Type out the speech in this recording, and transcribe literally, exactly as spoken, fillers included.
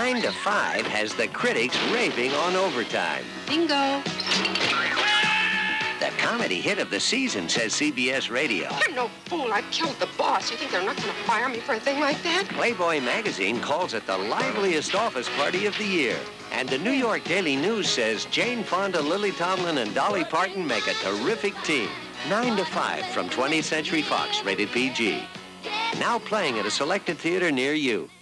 nine to five has the critics raving on Overtime. Bingo. The comedy hit of the season, says C B S Radio. I'm no fool. I killed the boss. You think they're not going to fire me for a thing like that? Playboy magazine calls it the liveliest office party of the year. And the New York Daily News says Jane Fonda, Lily Tomlin, and Dolly Parton make a terrific team. nine to five from twentieth Century Fox, rated P G. Now playing at a selected theater near you.